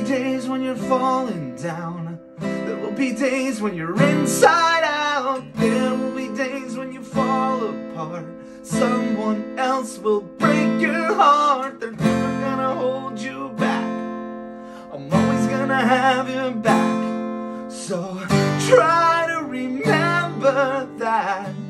be days when you're falling down. There will be days when you're inside out. There will be days when you fall apart. Someone else will break your heart. They're never gonna hold you back. I'm always gonna have your back. So try to remember that.